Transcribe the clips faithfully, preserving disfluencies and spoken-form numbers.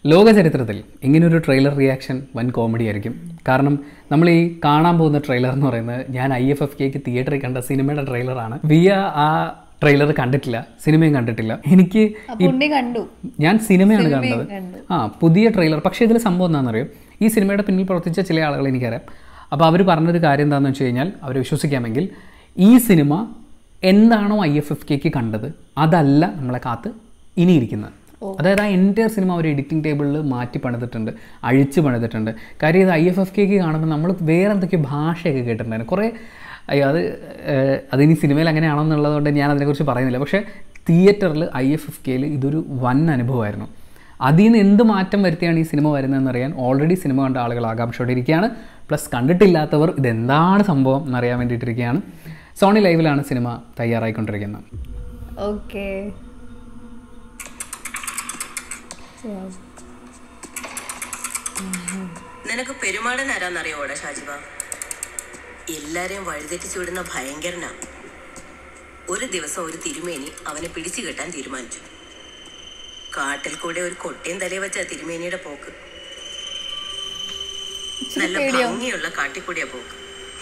ലോക ചരിത്രത്തിൽ ഇങ്ങനൊരു ട്രെയിലർ റിയാക്ഷൻ വൻ കോമഡി ആയിരിക്കും. കാരണം നമ്മൾ ഈ കാണാൻ പോകുന്ന ട്രെയിലർ എന്ന് പറയുന്നത് ഞാൻ ഐ എഫ് എഫ് കെക്ക് തിയേറ്ററിൽ കണ്ട സിനിമയുടെ ട്രെയിലറാണ്. വിയ ആ ട്രെയിലർ കണ്ടിട്ടില്ല, സിനിമയും കണ്ടിട്ടില്ല. എനിക്ക് ഞാൻ സിനിമയാണ് കണ്ടത്. ആ പുതിയ ട്രെയിലർ. പക്ഷേ ഇതിൽ സംഭവം എന്താണെന്നറിയോ, ഈ സിനിമയുടെ പിന്നിൽ പ്രവർത്തിച്ച ചില ആളുകൾ എനിക്കറിയാം. അപ്പോൾ അവർ പറഞ്ഞൊരു കാര്യം എന്താണെന്ന് വെച്ച് കഴിഞ്ഞാൽ, അവർ വിശ്വസിക്കാമെങ്കിൽ ഈ സിനിമ എന്താണോ ഐ എഫ് എഫ് കെക്ക് കണ്ടത് അതല്ല നമ്മളെ കാത്ത് ഇനിയിരിക്കുന്നത്. അതായത് ആ എൻറ്റയർ സിനിമ ഒരു എഡിറ്റിംഗ് ടേബിളിൽ മാറ്റി പണിതിട്ടുണ്ട്, അഴിച്ച് പണിതിട്ടുണ്ട്. കാര്യം ഇത് ഐ എഫ് എഫ് കെക്ക് കാണുമ്പോൾ നമ്മൾ വേറെ എന്തൊക്കെയോ ഭാഷയൊക്കെ കേട്ടിട്ടുണ്ടായിരുന്നു. കുറേ അയ്യോ അത് അതിനി സിനിമയിൽ അങ്ങനെയാണോ എന്നുള്ളതുകൊണ്ട് ഞാൻ അതിനെക്കുറിച്ച് പറയുന്നില്ല. പക്ഷേ തിയേറ്ററിൽ ഐ എഫ് എഫ് കെയിൽ ഇതൊരു വൻ അനുഭവമായിരുന്നു. അതിൽ നിന്ന് എന്ത് മാറ്റം വരുത്തിയാണ് ഈ സിനിമ വരുന്നതെന്നറിയാൻ ഓൾറെഡി സിനിമ കണ്ട ആളുകൾ ആകാംക്ഷയോടെ ഇരിക്കുകയാണ്. പ്ലസ് കണ്ടിട്ടില്ലാത്തവർ ഇതെന്താണ് സംഭവം എന്നറിയാൻ വേണ്ടിയിട്ടിരിക്കുകയാണ്. സോണി ലൈവിലാണ് സിനിമ തയ്യാറായിക്കൊണ്ടിരിക്കുന്നത്. ഓക്കെ, നിനക്ക് പെരുമാടൻ ആരാന്നറിയോടെ ഷാജിബ? എല്ലാരെയും വഴിതെറ്റിച്ചു വിടുന്ന ഭയങ്കരനാ. ഒരു ദിവസം ഒരു തിരുമേനി അവനെ പിടിച്ചു കെട്ടാൻ തീരുമാനിച്ചു. കാട്ടിൽ കൂടെ ഒരു കൊട്ടയും തലയെ വെച്ച തിരുമേനിയുടെ പോക്ക്. നല്ല ഭംഗിയുള്ള കാട്ടിക്കൂടിയ പോക്ക്.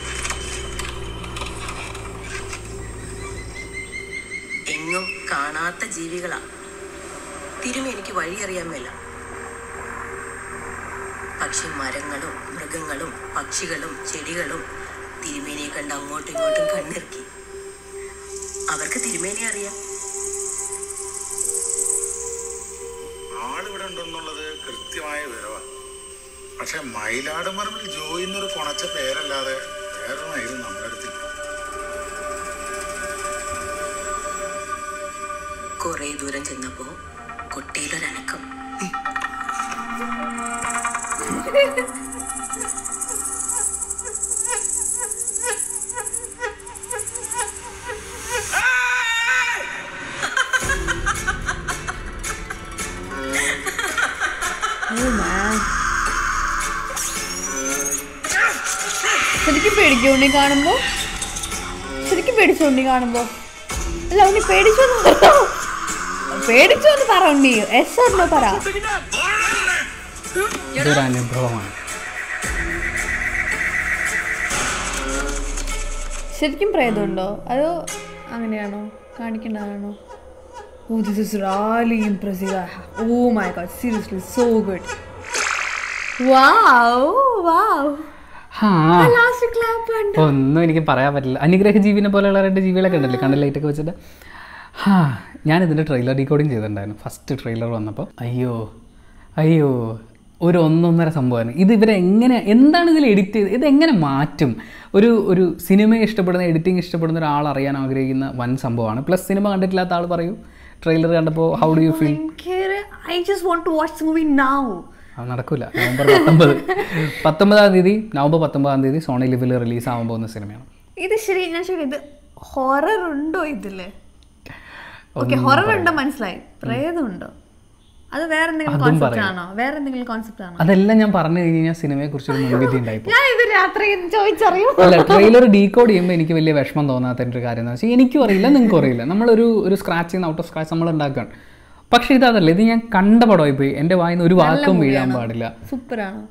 എങ്ങും കാണാത്ത ജീവികളാ. തിരുമേനിക്ക് വഴിയറിയാൻ മേല. പക്ഷെ മരങ്ങളും മൃഗങ്ങളും പക്ഷികളും ചെടികളും തിരുമേനിയെ കണ്ട് അങ്ങോട്ടും ഇങ്ങോട്ടും കണ്ണിറുക്കി. അവർക്ക് തിരുമേനിയെ അറിയാം. ആളിവിടെ ഉണ്ടെന്നുള്ളത് കൃത്യമായ വിവരമാണ്. പക്ഷെ മയിലാട് മറവിൽ ജോയി എന്നൊരു കൊണച്ച പേരല്ലാതെ വേറൊന്നായിരുന്നു നമ്മുടെ അടുത്ത്. കുറെ ദൂരം ചെന്നപ്പോ കൊട്ടയിലൊരനക്കം. ശരിക്കും പേടിക്കും ഉണ്ണി കാണുമ്പോ? ശരിക്കും പേടിച്ചു ഉണ്ണി കാണുമ്പോ? അല്ല ഉണ്ണി പേടിച്ചു പേടിച്ചു എന്ന് പറ ഉണ്ണി. എസ് ഓർണോ പറ. ഇതൊരു അനുഭവമാണ്. ശരിക്കും പ്രേതമുണ്ടോ അതോ അങ്ങനെയാണോ കാണിക്കേണ്ടതാണോ? Oh, this is really impressive. Oh my god, seriously, so good. Wow, wow. ഒന്നും എനിക്ക് പറയാൻ പറ്റില്ല. അനുഗ്രഹ ജീവിനെ പോലെയുള്ള രണ്ട് ജീവികളൊക്കെ ഉണ്ടല്ലേ കണ്ണിൽ ലൈറ്റൊക്കെ വെച്ചിട്ട്. ഹാ ഞാനിതിൻ്റെ ട്രെയിലർ ഡീകോഡിങ് ചെയ്തിട്ടുണ്ടായിരുന്നു ഫസ്റ്റ് ട്രെയിലർ വന്നപ്പോൾ. അയ്യോ അയ്യോ ഒരു ഒന്നൊന്നര സംഭവമാണ് ഇത്. ഇവരെങ്ങനെ എന്താണ് ഇതിൽ എഡിറ്റ് ചെയ്ത് ഇതെങ്ങനെ മാറ്റും? ഒരു ഒരു സിനിമയെ ഇഷ്ടപ്പെടുന്ന എഡിറ്റിംഗ് ഇഷ്ടപ്പെടുന്ന ഒരാൾ അറിയാൻ ആഗ്രഹിക്കുന്ന വൻ സംഭവമാണ്. പ്ലസ് സിനിമ കണ്ടിട്ടില്ലാത്ത ആൾ പറയൂ, ട്രെയിലർ കണ്ടപ്പോൾ how do you feel? I just want to watch the movie now. അത് നടക്കില്ല. നവംബർ പത്തൊമ്പത് പത്തൊമ്പതാം തീയതി നവംബർ പത്തൊമ്പതാം തീയതി സോണി ലിവിൽ റിലീസ് ആവാൻ പോകുന്ന സിനിമയാണ് ഇത്. ശരി ഞാൻ ശരി ഇത് ഹൊറർ ഉണ്ടോ ഇതില്? ഓക്കെ ഹൊറർ ഉണ്ടോ മനസ്സിലായി. പ്രേതമുണ്ടോ? അത് വേറെ എന്തെങ്കിലും കോൺസെപ്റ്റ് ആണോ? വേറെ എന്തെങ്കിലും കോൺസെപ്റ്റ് ആണോ? അതെല്ലാം ഞാൻ പറഞ്ഞു കഴിഞ്ഞാൽ സിനിമയെ കുറിച്ച് ഒരു മുൻവിധി ഉണ്ടായിപ്പോ. അല്ല ട്രെയിലർ ഡീകോഡ് ചെയ്യുമ്പോൾ എനിക്ക് വലിയ വിഷമം തോന്നാത്ത ഒരു കാര്യം എന്താ വെച്ചാൽ എനിക്കും അറിയില്ല നിങ്ങൾക്കും അറിയില്ല. നമ്മളൊരു ഒരു സ്ക്രാച്ച് ചെയ്യുന്ന ഔട്ട് ഓഫ് സ്ക്രാച്ച് നമ്മൾ ഉണ്ടാക്കുകയാണ്. പക്ഷെ ഇതല്ല, ഇത് ഞാൻ കണ്ട പടമായി പോയി. എന്റെ വായിന്ന് ഒരു വാക്കും വീഴാൻ പാടില്ല. സൂപ്പറാണോ?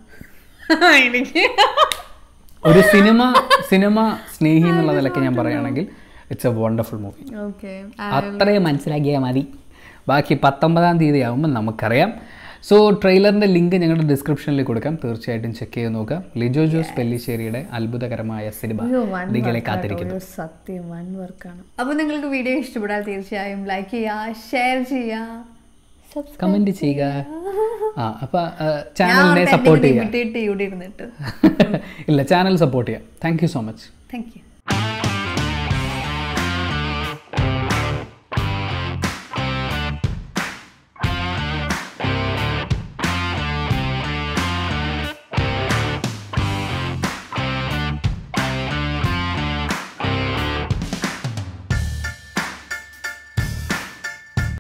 ഒരു സിനിമ സിനിമ സ്നേഹി എന്നുള്ള നിലയ്ക്ക് ഞാൻ പറയുകയാണെങ്കിൽ ഇറ്റ്സ് എ വണ്ടർഫുൾ മൂവി. അത്രയും മനസ്സിലാക്കിയാൽ മതി. ബാക്കി പത്തൊമ്പതാം തീയതി ആകുമ്പോൾ നമുക്കറിയാം. സോ ട്രെയിലറിൻ്റെ ലിങ്ക് ഞങ്ങളുടെ ഡിസ്ക്രിപ്ഷനിൽ കൊടുക്കാം, തീർച്ചയായിട്ടും ചെക്ക് ചെയ്ത് നോക്കാം. ലിജോ ജോസ് പെല്ലിശ്ശേരിയുടെ അത്ഭുതകരമായ സിനിമ നിങ്ങളെ കാത്തിരിക്കുന്നു. സത്യം വൺ വർക്കാണ്. അപ്പോൾ നിങ്ങൾക്ക് വീഡിയോ ഇഷ്ടപ്പെട്ടാൽ തീർച്ചയായും ലൈക്ക് ചെയ്യുക, ഷെയർ ചെയ്യുക, കമന്റ് ചെയ്യുക. ആ അപ്പോൾ ചാനലിനെ സപ്പോർട്ട് ചെയ്യുക. ഇവിടെ ഇരുന്നിട്ട് ഇല്ല ചാനൽ സപ്പോർട്ട് ചെയ്യാം. Thank you so much. Thank U.